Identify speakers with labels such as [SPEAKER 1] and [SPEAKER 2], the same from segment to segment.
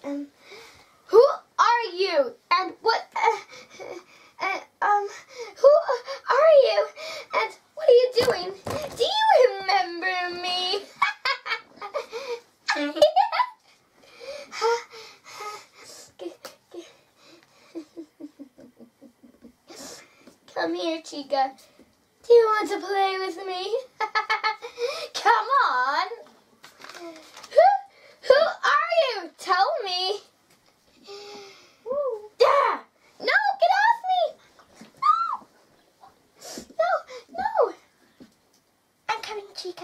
[SPEAKER 1] Who are you? And what? Who are you? And what are you doing? Do you remember me? Come here, Chica. Do you want to play with me? Come on. Who are you? Tell me. Yeah. No, get off me. No. I'm coming, Chica.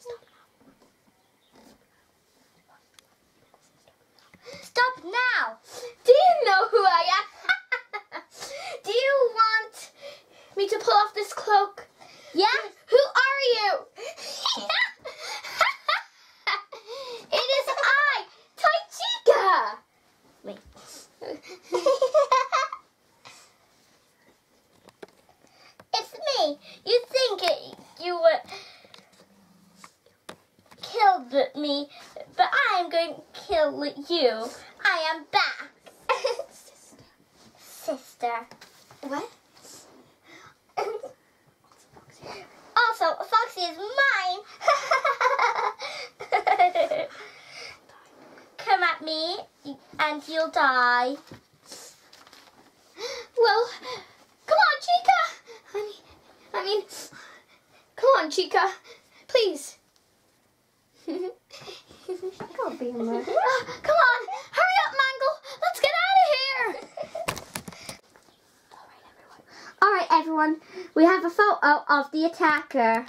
[SPEAKER 1] Stop now. Do you know who I am? Do you want me to pull off this cloak? Yeah? Who are you? It is I, Toy Chica. Wait. It's me. You think you would killed me, but I am going to kill you. I am back. Sister. What? Also, Foxy is mine. Come at me and you'll die. Well, come on, Chica. I mean, come on, Chica. Please. Don't be a murderer. Come on, hurry up, Mangle. Let's get out of here. All right, everyone. We have a photo of the attacker.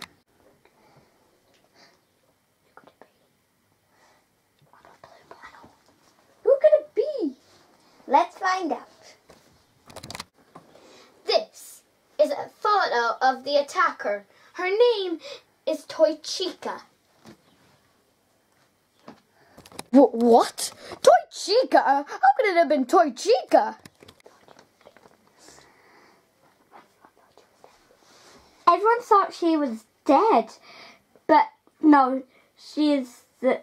[SPEAKER 1] Who could it be? Let's find out. This is a photo of the attacker. Her name is Toy Chica.
[SPEAKER 2] What? Toy Chica? How could it have been Toy Chica?
[SPEAKER 1] Everyone thought she was dead, but no, she is the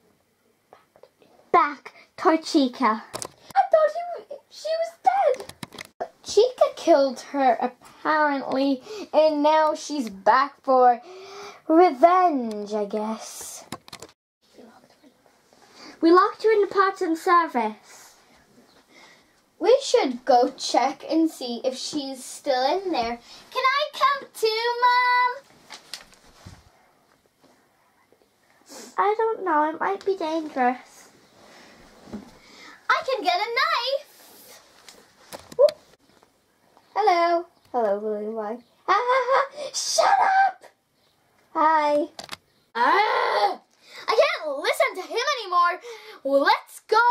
[SPEAKER 1] back Toy Chica. I thought she was dead. Chica killed her apparently, and now she's back for revenge, I guess. We locked her in the parts and service. We should go check and see if she's still in there. Can I come too, Mom? I don't know. It might be dangerous. I can get a knife. Whoop. Hello. Hello, Willie. Why? Ha ha ha! Shut up! Hi. I can't listen to him anymore. Let's go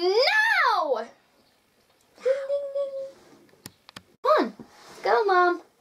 [SPEAKER 1] now. Ding, ding, ding. Come on. Let's go, Mom.